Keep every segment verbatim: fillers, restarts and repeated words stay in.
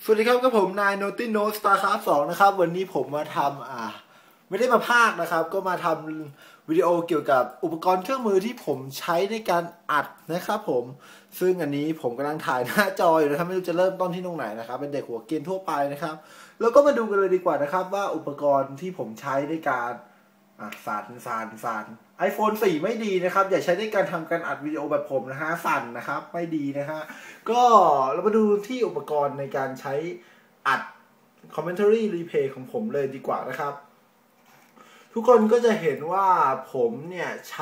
สวัสดีครับกับผมนายโนติโนสตาร์คราฟสองนะครับวันนี้ผมมาทำอ่าไม่ได้มาพากนะครับก็มาทำวิดีโอเกี่ยวกับอุปกรณ์เครื่องมือที่ผมใช้ในการอัดนะครับผมซึ่งอันนี้ผมกำลังถ่ายหน้าจออยู่นะครับไม่รู้จะเริ่มต้นที่ตรงไหนนะครับเป็นเด็กหัวเกรียนทั่วไปนะครับแล้วก็มาดูกันเลยดีกว่านะครับว่าอุปกรณ์ที่ผมใช้ในการอ่ะสั่นสั่นสั่น iPhone โฟร์ไม่ดีนะครับอย่าใช้ในการทำการอัดวิดีโอแบบผมนะฮะสั่นนะครับไม่ดีนะฮะก็เรามาดูที่อุปกรณ์ในการใช้อัด commentary replay ของผมเลยดีกว่านะครับทุกคนก็จะเห็นว่าผมเนี่ยใช้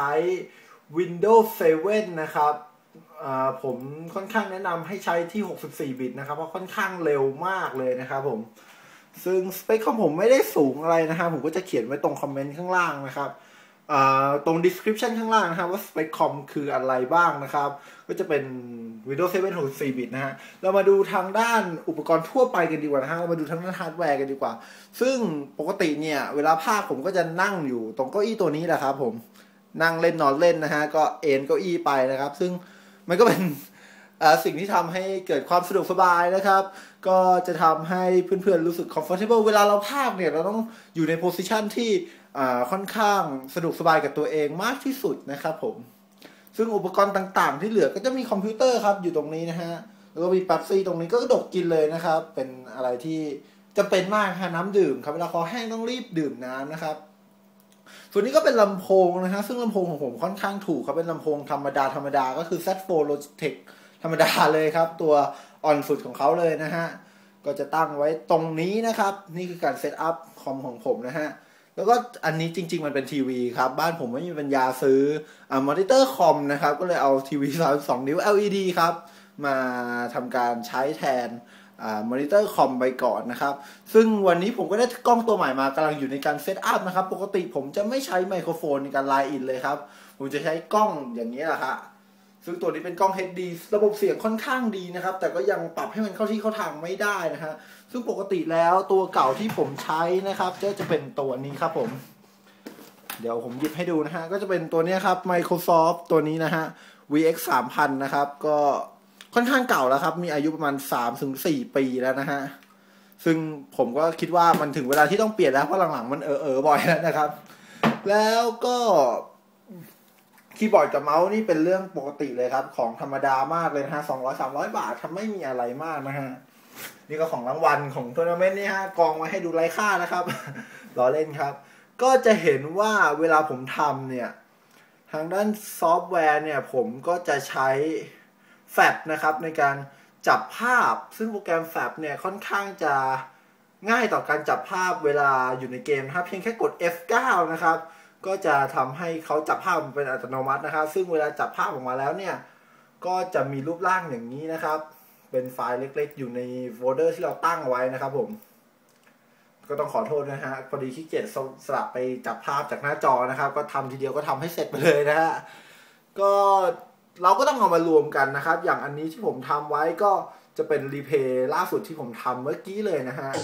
Windows เซเว่นนะครับผมค่อนข้างแนะนำให้ใช้ที่หกสิบสี่บิตนะครับเพราะค่อนข้างเร็วมากเลยนะครับผมซึ่งสเปคของผมไม่ได้สูงอะไรนะครับผมก็จะเขียนไว้ตรงคอมเมนต์ข้างล่างนะครับตรง description ข้างล่างนะครับว่าสเปคคอมคืออะไรบ้างนะครับก็จะเป็น Windows เซเว่น หกสิบสี่บิตนะฮะเรามาดูทางด้านอุปกรณ์ทั่วไปกันดีกว่านะฮะเรามาดูทางด้านฮาร์ดแวร์กันดีกว่าซึ่งปกติเนี่ยเวลาพากผมก็จะนั่งอยู่ตรงเก้าอี้ตัวนี้แหละครับผมนั่งเล่นนอนเล่นนะฮะก็เอนเก้าอี้ไปนะครับซึ่งมันก็เป็นสิ่งที่ทำให้เกิดความสะดวกสบายนะครับก็จะทำให้เพื่อนๆรู้สึก comfortable เวลาเราพากเนี่ยเราต้องอยู่ใน position ที่ค่อนข้างสะดวกสบายกับตัวเองมากที่สุดนะครับผมซึ่งอุปกรณ์ต่างๆที่เหลือก็จะมีคอมพิวเตอร์ครับอยู่ตรงนี้นะฮะแล้วก็มีปั๊บซี่ตรงนี้ก็กระดกกินเลยนะครับเป็นอะไรที่จำเป็นมากฮะน้ำดื่มครับเวลาคอแห้งต้องรีบดื่มน้ำนะครับส่วนนี้ก็เป็นลำโพงนะฮะซึ่งลำโพงของผมค่อนข้างถูกครับเป็นลำโพงธรรมดาธรรมดาก็คือ แซด โฟร์ Logitech ธรรมดาเลยครับตัวอ่อนสุดของเขาเลยนะฮะก็จะตั้งไว้ตรงนี้นะครับนี่คือการเซตอัพคอมของผมนะฮะแล้วก็อันนี้จริงๆมันเป็นทีวีครับบ้านผมไม่มีปัญญาซื้ออ่ามอนิเตอร์คอมนะครับก็เลยเอาทีวีสามสิบสองนิ้ว แอล อี ดี ครับมาทำการใช้แทนอ่ามอนิเตอร์คอมไปก่อนนะครับซึ่งวันนี้ผมก็ได้กล้องตัวใหม่มากำลังอยู่ในการเซตอัพนะครับปกติผมจะไม่ใช้ไมโครโฟนในการไลน์อินเลยครับผมจะใช้กล้องอย่างนี้แหละครับซึ่งตัวนี้เป็นกล้อง เอช ดี ระบบเสียงค่อนข้างดีนะครับแต่ก็ยังปรับให้มันเข้าที่เข้าทางไม่ได้นะฮะซึ่งปกติแล้วตัวเก่าที่ผมใช้นะครับจะจะเป็นตัวนี้ครับผมเดี๋ยวผมหยิบให้ดูนะฮะก็จะเป็นตัวนี้ครับ Microsoft ตัวนี้นะฮะ วี เอ็กซ์ สามพัน นะครับก็ค่อนข้างเก่าแล้วครับมีอายุประมาณ สามถึงสี่ ปีแล้วนะฮะซึ่งผมก็คิดว่ามันถึงเวลาที่ต้องเปลี่ยนแล้วเพราะหลังๆมันเออเออบ่อยแล้วนะครับแล้วก็คีย์บอร์ดกับเมาส์นี่เป็นเรื่องปกติเลยครับของธรรมดามากเลยนะฮะสองร้อย สามร้อยบาททำไม่มีอะไรมากนะฮะนี่ก็ของรางวัลของทัวร์นาเมนต์นี่ฮะกองไว้ให้ดูไร้ค่านะครับล้อเล่นครับก็จะเห็นว่าเวลาผมทำเนี่ยทางด้านซอฟต์แวร์เนี่ยผมก็จะใช้แฟลชนะครับในการจับภาพซึ่งโปรแกรมแฟลชเนี่ยค่อนข้างจะง่ายต่อการจับภาพเวลาอยู่ในเกมนะครับเพียงแค่กด เอฟ เก้า นะครับก็จะทำให้เขาจับภาพเป็นอัตโนมัตินะครับซึ่งเวลาจับภาพออกมาแล้วเนี่ยก็จะมีรูปร่างอย่างนี้นะครับเป็นไฟล์เล็กๆอยู่ในโฟลเดอร์ที่เราตั้งไว้นะครับผมก็ต้องขอโทษนะฮะพอดีขี้เกียจสลับไปจับภาพจากหน้าจอนะครับก็ทำทีเดียวก็ทำให้เสร็จไปเลยนะฮะก็เราก็ต้องเอามารวมกันนะครับอย่างอันนี้ที่ผมทำไว้ก็จะเป็นรีเพย์ล่าสุดที่ผมทำเมื่อกี้เลยนะฮะ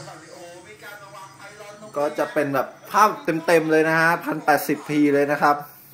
ก็จะเป็นแบบภาพเต็มๆเลยนะฮะ หนึ่งพันแปดสิบ พี เลยนะครับ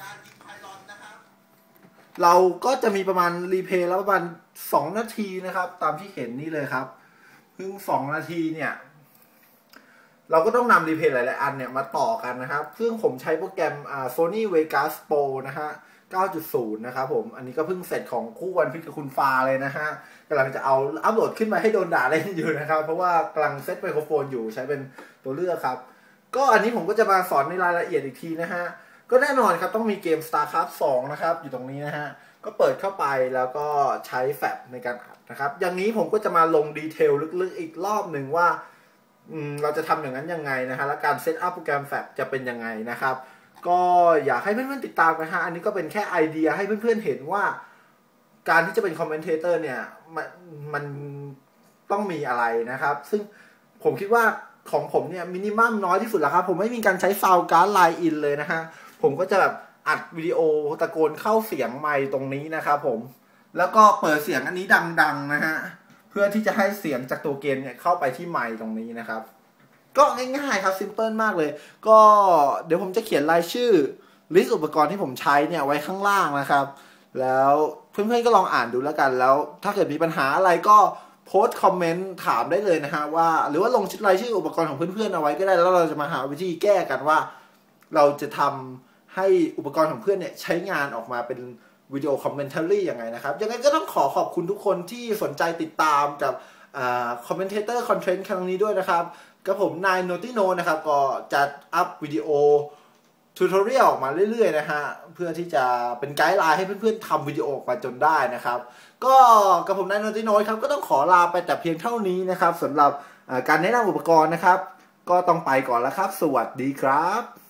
เราก็จะมีประมาณรีเพย์แล้วประมาณสองนาทีนะครับตามที่เห็นนี่เลยครับซึ่งสองนาทีเนี่ยเราก็ต้องนำรีเพย์หลายๆอันเนี่ยมาต่อกันนะครับซึ่งผมใช้โปรแกรมอ่า Sony Vegas Pro นะฮะ เก้าจุดศูนย์ นะครับผมอันนี้ก็เพิ่งเสร็จของคู่วันพิษกับคุณฟ้าเลยนะฮะกำลังจะเอาอัปโหลดขึ้นมาให้โดนด่าเล่นอยู่นะครับเพราะว่ากำลังเซตไมโครโฟนอยู่ใช้เป็นตัวเลือกครับก็อันนี้ผมก็จะมาสอนในรายละเอียดอีกทีนะฮะก็แน่นอนครับต้องมีเกม StarCraft สองนะครับอยู่ตรงนี้นะฮะก็เปิดเข้าไปแล้วก็ใช้แฟลชในการอัดนะครับอย่างนี้ผมก็จะมาลงดีเทลลึกๆอีกรอบหนึ่งว่าเราจะทำอย่างนั้นยังไงนะฮะและการเซตอัพโปรแกรมแฟลชจะเป็นยังไงนะครับก็อยากให้เพื่อนๆติดตามนะฮะอันนี้ก็เป็นแค่ไอเดียให้เพื่อนๆเห็นว่าการที่จะเป็นคอมเมนเทเตอร์เนี่ยมันมันต้องมีอะไรนะครับซึ่งผมคิดว่าของผมเนี่ยมินิมัมน้อยที่สุดแล้วครับผมไม่มีการใช้ซาวด์การ์ดไลน์อินเลยนะฮะผมก็จะแบบอัดวิดีโอตะโกนเข้าเสียงไมค์ตรงนี้นะครับผมแล้วก็เปิดเสียงอันนี้ดังๆนะฮะเพื่อที่จะให้เสียงจากตัวเกมเนี่ยเข้าไปที่ไมค์ตรงนี้นะครับก็ง่ายๆครับซิมเพิลมากเลยก็เดี๋ยวผมจะเขียนรายชื่อลิสต์อุปกรณ์ที่ผมใช้เนี่ยไว้ข้างล่างนะครับแล้วเพื่อนๆก็ลองอ่านดูแล้วกันแล้วถ้าเกิดมีปัญหาอะไรก็โพสต์คอมเมนต์ถามได้เลยนะฮะว่าหรือว่าลงรายชื่ออุปกรณ์ของเพื่อนๆเอาไว้ก็ได้แล้วเราจะมาหาวิธีแก้กันว่าเราจะทำให้อุปกรณ์ของเพื่อนเนี่ยใช้งานออกมาเป็นวิดีโอคอมเมนต์รี่ยังไงนะครับยังไงก็ต้องขอขอบคุณทุกคนที่สนใจติดตามกับคอมเมนเทเตอร์คอนเทนต์ครั้งนี้ด้วยนะครับกับผมนายโนติโนนะครับก็จะอัพวิดีโอทูตอเรียลออกมาเรื่อยๆนะฮะเพื่อที่จะเป็นไกด์ไลน์ให้เพื่อนๆทำวิดีโอออกมาจนได้นะครับก็กับผมนายโนติโนครับก็ต้องขอลาไปแต่เพียงเท่านี้นะครับสำหรับการแนะนำอุปกรณ์นะครับก็ต้องไปก่อนแล้วครับสวัสดีครับ